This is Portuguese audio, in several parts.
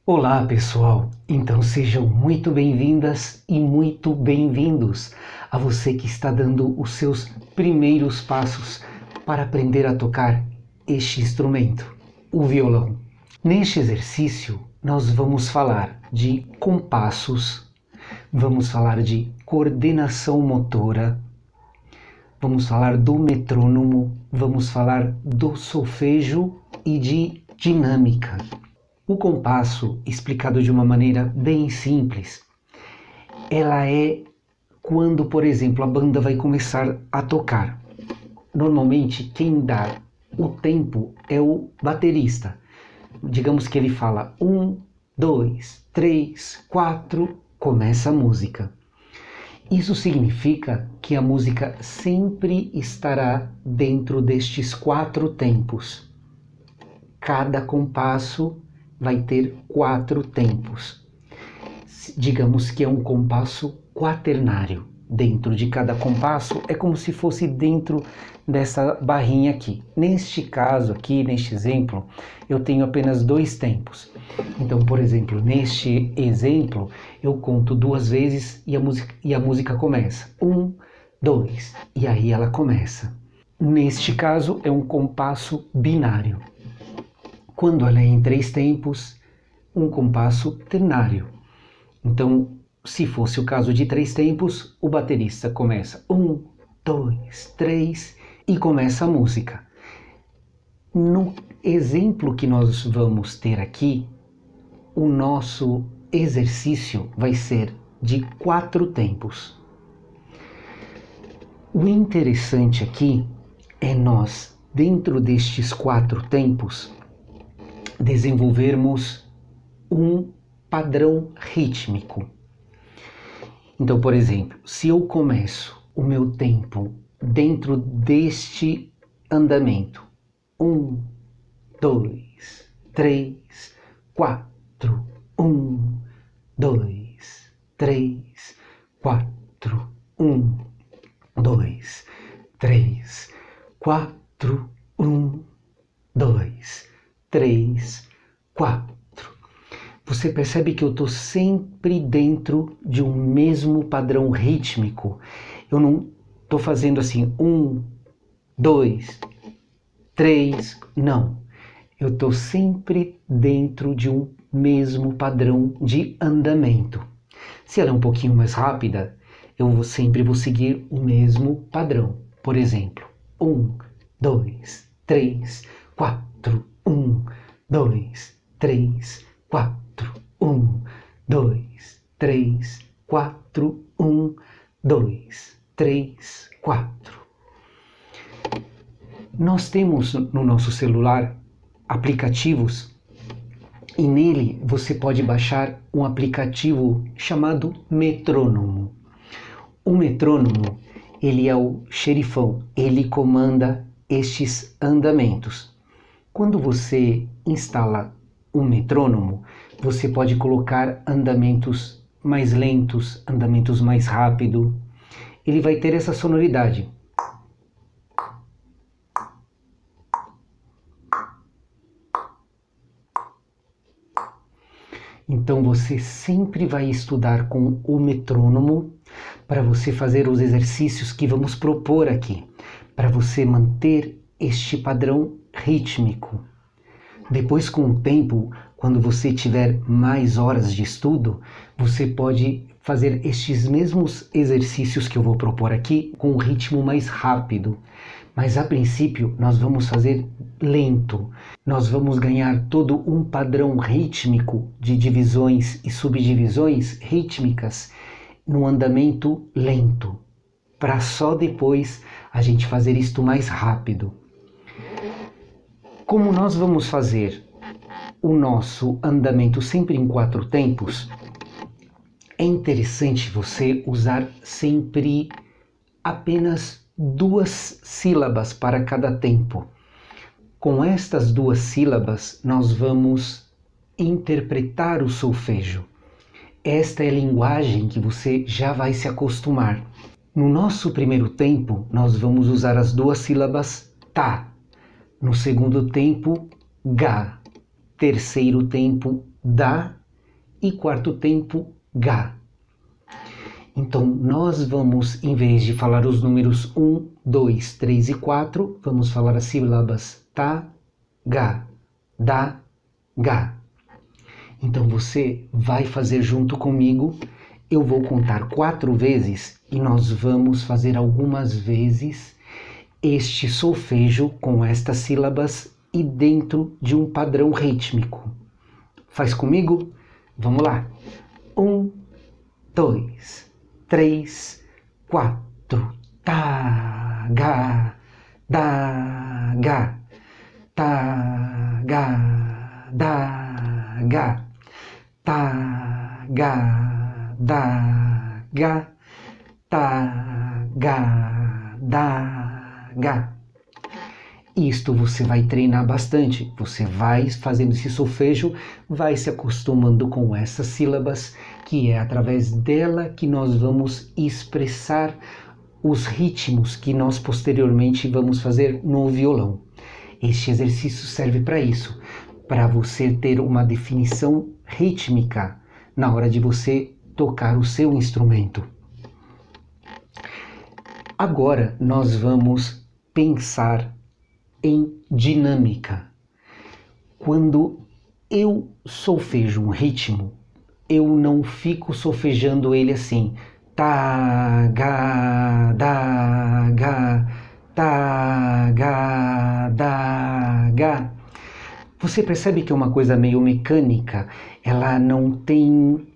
Olá pessoal, então sejam muito bem-vindas e muito bem-vindos a você que está dando os seus primeiros passos para aprender a tocar este instrumento, o violão. Neste exercício nós vamos falar de compassos, vamos falar de coordenação motora, vamos falar do metrônomo, vamos falar do solfejo e de dinâmica. O compasso, explicado de uma maneira bem simples, ela é quando, por exemplo, a banda vai começar a tocar. Normalmente, quem dá o tempo é o baterista. Digamos que ele fala 1, 2, 3, 4, começa a música. Isso significa que a música sempre estará dentro destes 4 tempos. Cada compasso vai ter 4 tempos. Digamos que é um compasso quaternário. Dentro de cada compasso é como se fosse dentro dessa barrinha aqui. Neste caso aqui, neste exemplo, eu tenho apenas 2 tempos. Então, por exemplo, neste exemplo, eu conto 2 vezes e a música começa. 1, 2, e aí ela começa. Neste caso, é um compasso binário. Quando ela é em 3 tempos, um compasso ternário. Então, se fosse o caso de 3 tempos, o baterista começa 1, 2, 3 e começa a música. No exemplo que nós vamos ter aqui, o nosso exercício vai ser de 4 tempos. O interessante aqui é nós, dentro destes 4 tempos, desenvolvermos um padrão rítmico. Então, por exemplo, se eu começo o meu tempo dentro deste andamento, 1, 2, 3, 4, 1, 2, 3, 4, 1, 2, 3, 4, 1, 2, 3, 4. Você percebe que eu estou sempre dentro de um mesmo padrão rítmico. Eu não estou fazendo assim 1, 2, 3, não. Eu estou sempre dentro de um mesmo padrão de andamento. Se ela é um pouquinho mais rápida, eu sempre vou seguir o mesmo padrão. Por exemplo, 1, 2, 3, 4, 1, 2, 3, 4, 1, 2, 3, 4, 1, 2, 3, 4. Nós temos no nosso celular aplicativos e nele você pode baixar um aplicativo chamado Metrônomo. O metrônomo, ele é o xerifão, ele comanda estes andamentos. Quando você instala um metrônomo, você pode colocar andamentos mais lentos, andamentos mais rápidos. Ele vai ter essa sonoridade. Então você sempre vai estudar com o metrônomo para você fazer os exercícios que vamos propor aqui, para você manter este padrão rítmico. Depois, com o tempo, quando você tiver mais horas de estudo, você pode fazer estes mesmos exercícios que eu vou propor aqui com um ritmo mais rápido. Mas a princípio nós vamos fazer lento. Nós vamos ganhar todo um padrão rítmico de divisões e subdivisões rítmicas no andamento lento, para só depois a gente fazer isto mais rápido. Como nós vamos fazer o nosso andamento sempre em 4 tempos, é interessante você usar sempre apenas 2 sílabas para cada tempo. Com estas 2 sílabas, nós vamos interpretar o solfejo. Esta é a linguagem que você já vai se acostumar. No nosso primeiro tempo, nós vamos usar as 2 sílabas tá. No segundo tempo, ga. Terceiro tempo, dá e quarto tempo, gá. Então, nós vamos, em vez de falar os números 1, 2, 3 e 4, vamos falar as sílabas tá, gá, dá, gá. Então, você vai fazer junto comigo. Eu vou contar 4 vezes e nós vamos fazer algumas vezes este solfejo com estas sílabas e dentro de um padrão rítmico. Faz comigo? Vamos lá. 1, 2, 3, 4. Tá, gá, dá, gá. Tá, gá, dá, gá. Tá, gá, dá, gá. Tá, gá, dá, gá. Isto você vai treinar bastante, você vai fazendo esse solfejo, vai se acostumando com essas sílabas, que é através dela que nós vamos expressar os ritmos que nós posteriormente vamos fazer no violão. Este exercício serve para isso, para você ter uma definição rítmica na hora de você tocar o seu instrumento. Agora nós vamos pensar em dinâmica. Quando eu solfejo um ritmo, eu não fico solfejando ele assim, tá, gá, dá, gá, tá, gá, dá, gá. Você percebe que é uma coisa meio mecânica, ela não tem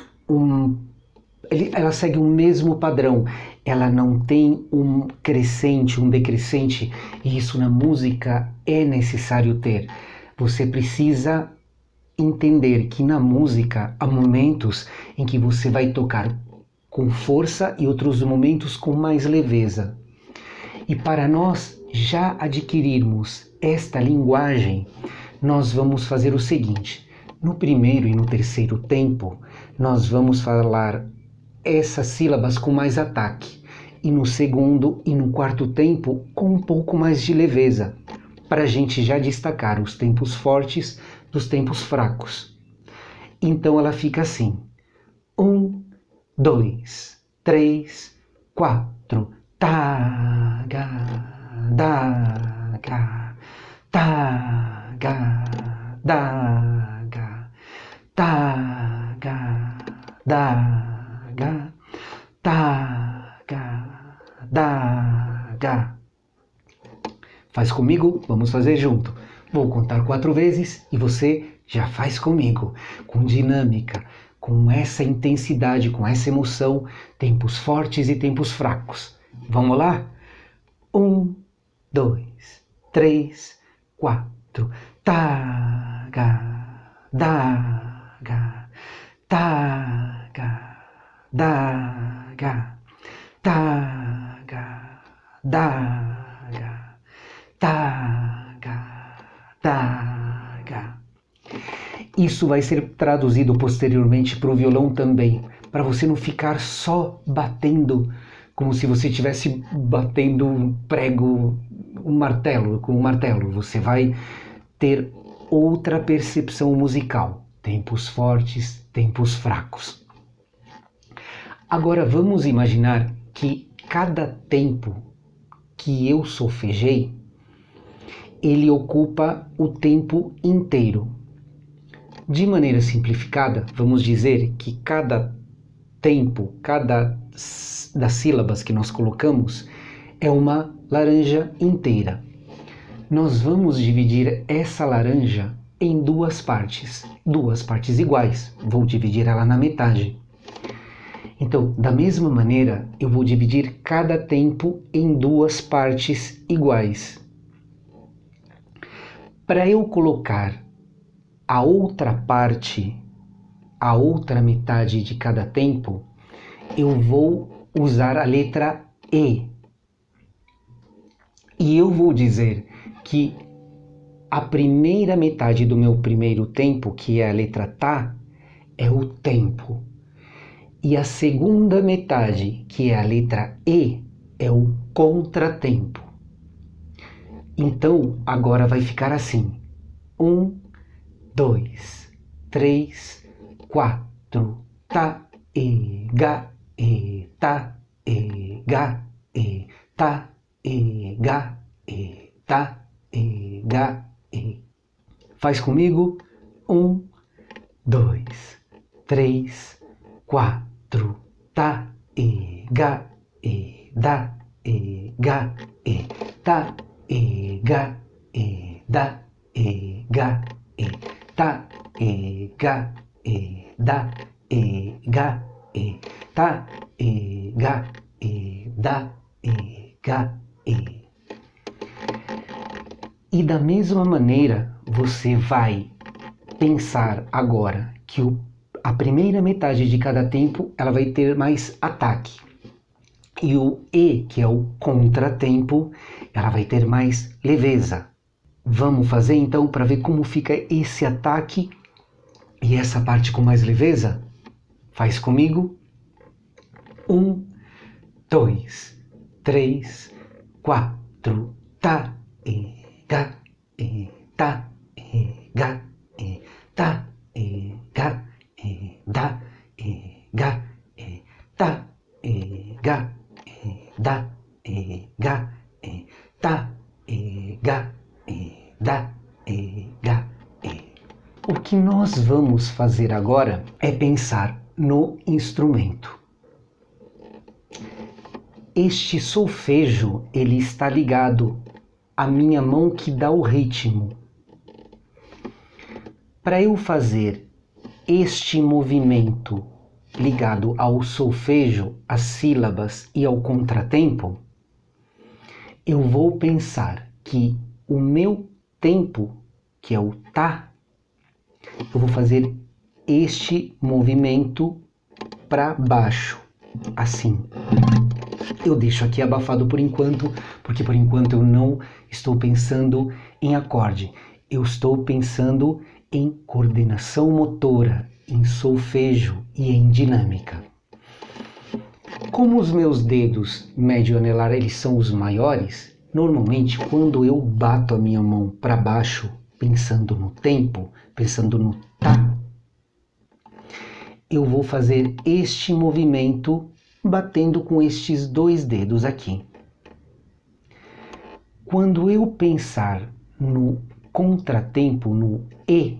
ela segue o mesmo padrão, ela não tem um crescente, um decrescente, e isso na música é necessário ter. Você precisa entender que na música há momentos em que você vai tocar com força e outros momentos com mais leveza. E para nós já adquirirmos esta linguagem, nós vamos fazer o seguinte: no primeiro e no terceiro tempo, nós vamos falar essas sílabas com mais ataque, e no segundo e no quarto tempo com um pouco mais de leveza, para a gente já destacar os tempos fortes dos tempos fracos. Então ela fica assim: 1, 2, 3, 4, tá, gá, dá, gá, tá, gá, dá, gá, tá, gá, dá, gá, tá, gá, dá, gá. Faz comigo? Vamos fazer junto. Vou contar 4 vezes e você já faz comigo, com dinâmica, com essa intensidade, com essa emoção, tempos fortes e tempos fracos. Vamos lá? 1, 2, 3, 4. Tá, gá, dá, gá, tá, gá, dá, gá, tá, gá, dá, gá, tá, gá, dá, gá. Isso vai ser traduzido posteriormente para o violão também, para você não ficar só batendo como se você estivesse batendo um prego, um martelo, com um martelo. Você vai ter outra percepção musical, tempos fortes, tempos fracos. Agora vamos imaginar que cada tempo que eu solfejei, ele ocupa o tempo inteiro. De maneira simplificada, vamos dizer que cada tempo, cada das sílabas que nós colocamos é uma laranja inteira. Nós vamos dividir essa laranja em duas partes iguais. Vou dividir ela na metade. Então, da mesma maneira, eu vou dividir cada tempo em duas partes iguais. Para eu colocar a outra parte, a outra metade de cada tempo, eu vou usar a letra E. E eu vou dizer que a primeira metade do meu primeiro tempo, que é a letra Tá, é o tempo. E a segunda metade, que é a letra E, é o contratempo. Então, agora vai ficar assim: 1, 2, 3, 4, tá, e, ga, e, tá, e, ga, e, tá, e, ga, e, tá, e, ga, e. Faz comigo. 1, 2, 3, 4, tá, e, ga, e, dá, e, ga, e, tá, e, ga, e, dá, e, ga, e, tá, e, ga, e, dá, e, ga, e, tá, e, ga, e, dá, e, ga, e. E da mesma maneira, você vai pensar agora que a primeira metade de cada tempo ela vai ter mais ataque. E o E, que é o contratempo, ela vai ter mais leveza. Vamos fazer então para ver como fica esse ataque e essa parte com mais leveza? Faz comigo. 1, 2, 3, 4, tá, e, ga, e, tá, e, ga, e, tá, e, ga, e, dá, e, ga, e, tá, e, ga, e, dá, e, ga, e, tá, e, ga, e, dá, e, ga, e. O que nós vamos fazer agora é pensar no instrumento. Este solfejo, ele está ligado à minha mão que dá o ritmo. Para eu fazer este movimento ligado ao solfejo, às sílabas e ao contratempo, eu vou pensar que o meu tempo, que é o tá, eu vou fazer este movimento para baixo, assim. Eu deixo aqui abafado por enquanto, porque por enquanto eu não estou pensando em acorde. Eu estou pensando em coordenação motora, em solfejo e em dinâmica. Como os meus dedos médio e anelar eles são os maiores, normalmente quando eu bato a minha mão para baixo, pensando no tempo, pensando no tá, eu vou fazer este movimento batendo com estes dois dedos aqui. Quando eu pensar no contratempo, no E,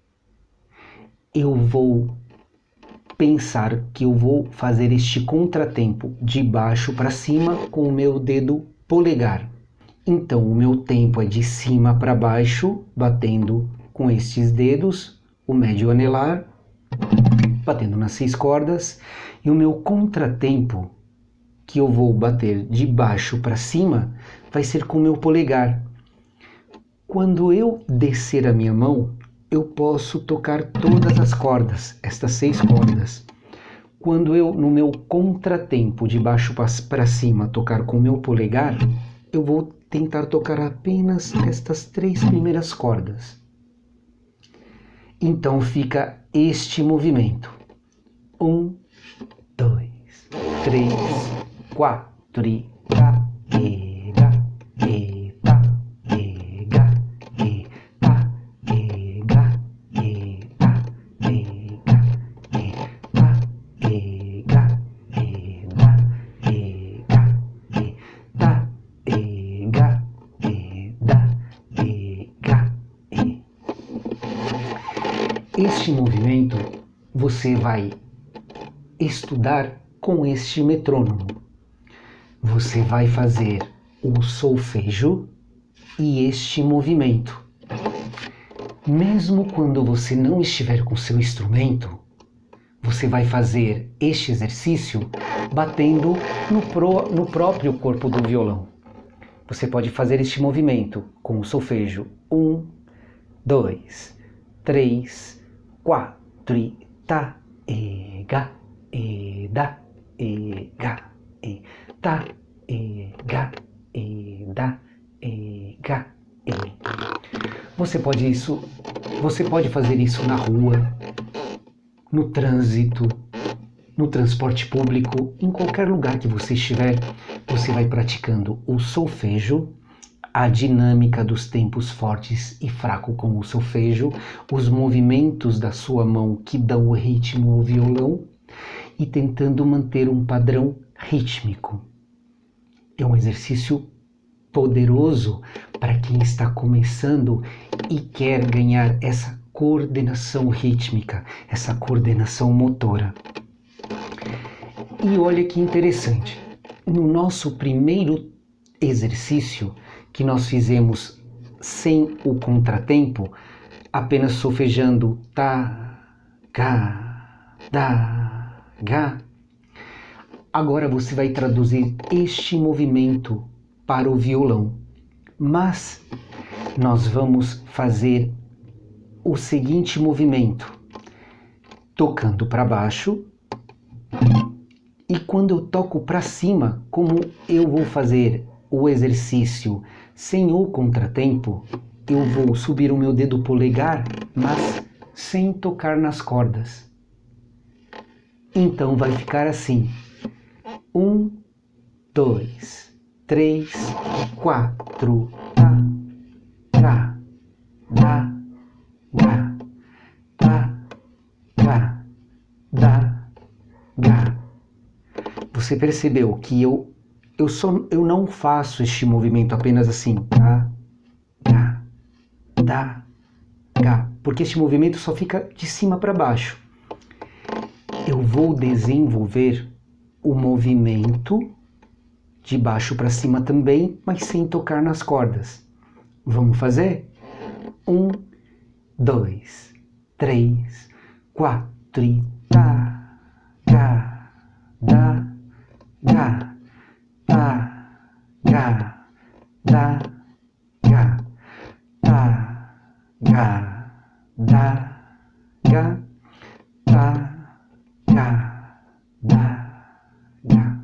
eu vou pensar que eu vou fazer este contratempo de baixo para cima com o meu dedo polegar. Então, o meu tempo é de cima para baixo, batendo com estes dedos, o médio anelar, batendo nas 6 cordas, e o meu contratempo, que eu vou bater de baixo para cima, vai ser com o meu polegar. Quando eu descer a minha mão, eu posso tocar todas as cordas, estas 6 cordas. Quando eu, no meu contratempo, de baixo para cima, tocar com o meu polegar, eu vou tentar tocar apenas estas 3 primeiras cordas. Então fica este movimento. 1, 2, 3, 4 e tá, e, ga, e, tá, e, ga, e, tá, e, ga, e, tá, e, ga, e, tá, e, ga, e, dá, e, ga, e, tá, e, ga, e, dá, e, ga, e. Este movimento você vai estudar com este metrônomo. Você vai fazer o solfejo e este movimento. Mesmo quando você não estiver com seu instrumento, você vai fazer este exercício batendo no próprio corpo do violão. Você pode fazer este movimento com o solfejo. 1, 2, 3, 4 e tá, e, ga, e, dá, e, ga, e, tá, e, ga, e, dá, e, ga, e. Você pode fazer isso na rua, no trânsito, no transporte público, em qualquer lugar que você estiver, você vai praticando o solfejo, a dinâmica dos tempos fortes e fraco com o solfejo, os movimentos da sua mão que dão o ritmo ao violão e tentando manter um padrão rítmico. É um exercício poderoso para quem está começando e quer ganhar essa coordenação rítmica, essa coordenação motora. E olha que interessante, no nosso primeiro exercício que nós fizemos sem o contratempo, apenas solfejando tá, ga, da, ga, agora você vai traduzir este movimento para o violão, mas nós vamos fazer o seguinte movimento, tocando para baixo, e quando eu toco para cima, como eu vou fazer o exercício sem o contratempo, eu vou subir o meu dedo polegar, mas sem tocar nas cordas. Então vai ficar assim: 1, 2, 3, 4, tá, ga, da, ga, tá, ga, da, ga. Você percebeu que eu não faço este movimento apenas assim, tá, ga, da, ga, porque este movimento só fica de cima para baixo. Eu vou desenvolver o movimento de baixo para cima também, mas sem tocar nas cordas. Vamos fazer? 1, 2, 3, 4 e tá, ga, da, ga, tá, ga, da, ga, tá, ga, da, ga, tá, ga, da, ga.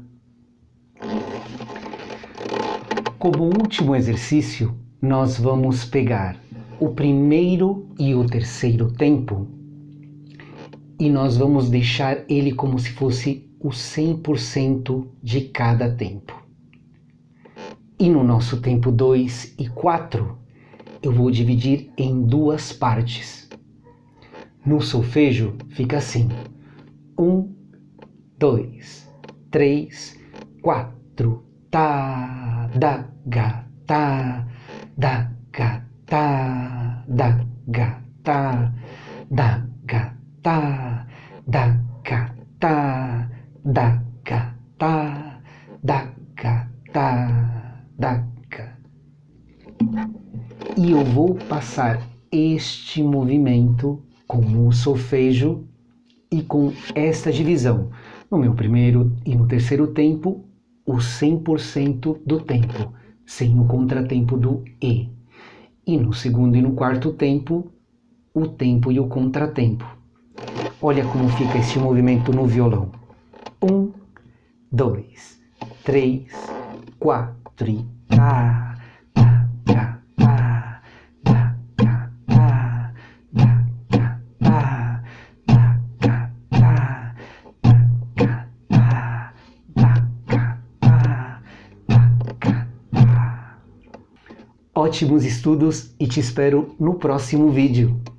Como último exercício, nós vamos pegar o primeiro e o terceiro tempo e nós vamos deixar ele como se fosse o 100% de cada tempo. E no nosso tempo 2 e 4, eu vou dividir em duas partes. No solfejo fica assim: 1, 2, 3, 4, tá, da, ga, tá, da, ga, tá, da, ga, tá, da, ga, tá, da, ga, tá, da, ga, tá, da, ga, tá, da, ga. E eu vou passar este movimento com o solfejo e com esta divisão. No meu primeiro e no terceiro tempo, o 100% do tempo, sem o contratempo do E. E no segundo e no quarto tempo, o tempo e o contratempo. Olha como fica este movimento no violão. 1, 2, 3, 4 e tá, tá, tá, tá, tá, tá, tá, tá, tá, tá, tá, tá, tá, tá, tá, tá, tá, tá, tá. Ótimos estudos e te espero no próximo vídeo.